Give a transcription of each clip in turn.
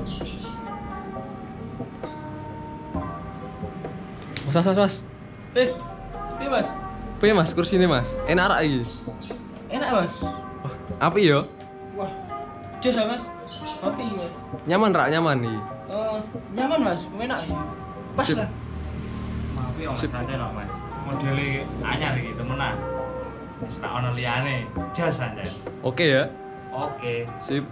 Mas. Ini mas, Piye Mas kursi ini Mas? Enak ra iki? enak mas. Wah, apik yo. Wah, jos ya mas. Kopi mas. Nyaman ra nyaman iki. Nyaman mas, enak. Pas Sip. lah. Maaf ya mas Sip. santai no mas. Modele anyar iki temenan. Wis tak ono liyane. Jas santai. Oke ya. Oke. Sip.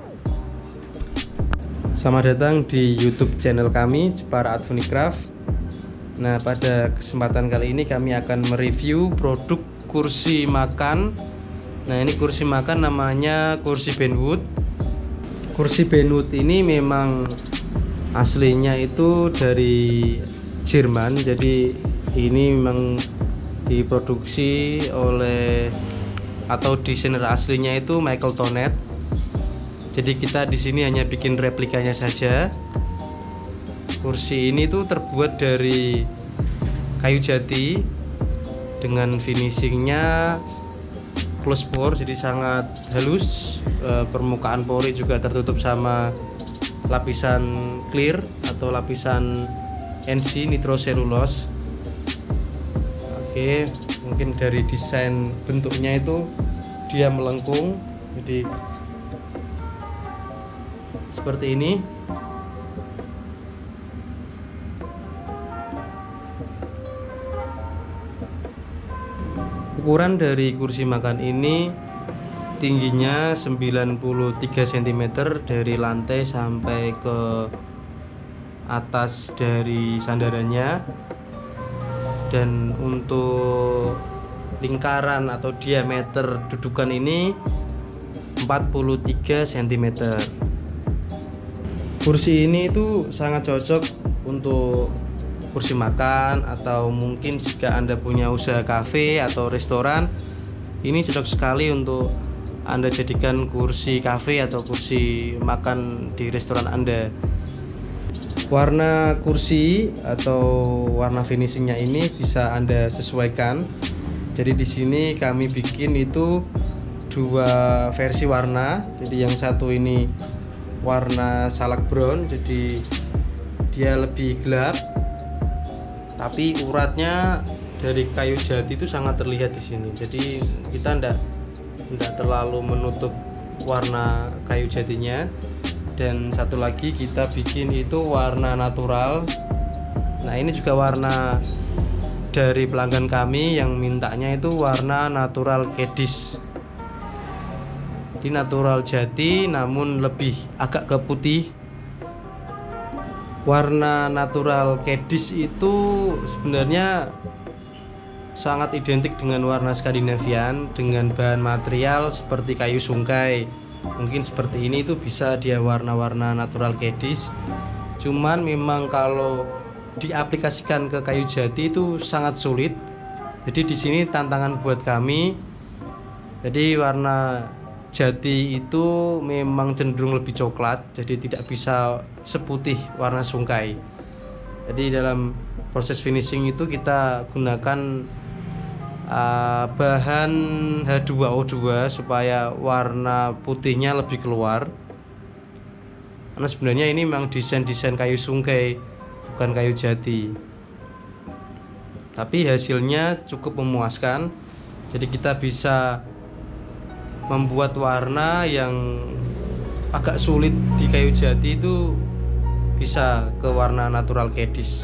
Selamat datang di YouTube channel kami Jepara Art Funicraft. Nah, pada kesempatan kali ini kami akan mereview produk kursi makan. Nah, ini kursi makan namanya kursi Benwood. Kursi Benwood ini memang aslinya itu dari Jerman. Jadi ini memang diproduksi oleh atau desainer aslinya itu Michael Tonet. Jadi kita di sini hanya bikin replikanya saja. Kursi ini tuh terbuat dari kayu jati dengan finishingnya close pore, jadi sangat halus. Permukaan pori juga tertutup sama lapisan clear atau lapisan NC nitrocellulose. Oke, mungkin dari desain bentuknya itu dia melengkung, jadi seperti ini. Ukuran dari kursi makan ini tingginya 93 cm dari lantai sampai ke atas dari sandarannya, dan untuk lingkaran atau diameter dudukan ini 43 cm. Kursi ini itu sangat cocok untuk kursi makan, atau mungkin jika Anda punya usaha kafe atau restoran, ini cocok sekali untuk Anda jadikan kursi kafe atau kursi makan di restoran Anda. Warna kursi atau warna finishingnya ini bisa Anda sesuaikan. Jadi di sini kami bikin itu dua versi warna. Jadi yang satu ini warna salak brown, jadi dia lebih gelap, tapi uratnya dari kayu jati itu sangat terlihat di sini. Jadi kita tidak terlalu menutup warna kayu jatinya. Dan satu lagi kita bikin itu warna natural. Nah, ini juga warna dari pelanggan kami yang mintanya itu warna natural Kedish. Di natural jati namun lebih agak ke putih. Warna natural Kedish itu sebenarnya sangat identik dengan warna Skandinavian dengan bahan material seperti kayu sungkai. Mungkin seperti ini itu bisa dia warna-warna natural Kedish. Cuman memang kalau diaplikasikan ke kayu jati itu sangat sulit. Jadi di sini tantangan buat kami. Jadi warna jati itu memang cenderung lebih coklat, jadi tidak bisa seputih warna sungkai. Jadi dalam proses finishing itu kita gunakan bahan H2O2 supaya warna putihnya lebih keluar. Karena sebenarnya ini memang desain kayu sungkai, bukan kayu jati. Tapi hasilnya cukup memuaskan. Jadi kita bisa membuat warna yang agak sulit di kayu jati itu bisa ke warna natural Kedish.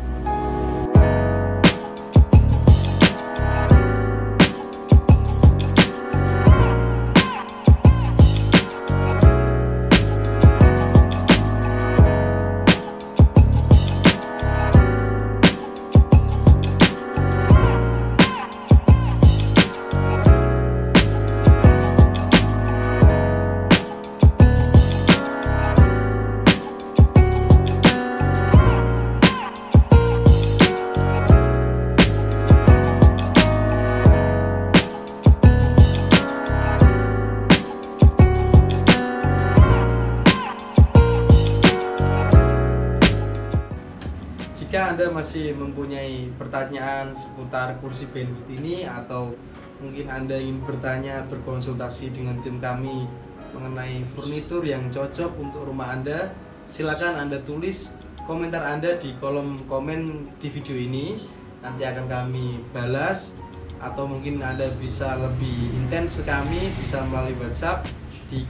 Jika Anda masih mempunyai pertanyaan seputar kursi Benwood ini, atau mungkin Anda ingin bertanya, berkonsultasi dengan tim kami mengenai furnitur yang cocok untuk rumah Anda, silakan Anda tulis komentar Anda di kolom komen di video ini. Nanti akan kami balas, atau mungkin Anda bisa lebih intens ke kami, bisa melalui WhatsApp di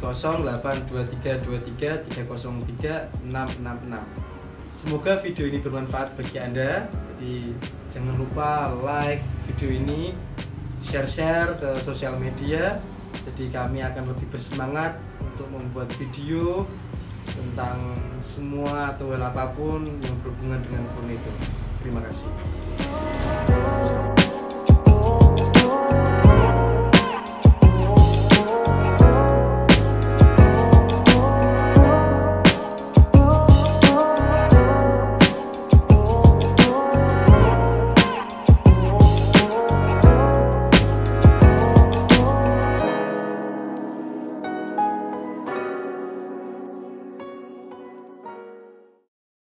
082323303666. Semoga video ini bermanfaat bagi Anda. Jadi jangan lupa like video ini, share ke sosial media. Jadi kami akan lebih bersemangat untuk membuat video tentang semua atau hal apapun yang berhubungan dengan furnitur. Terima kasih.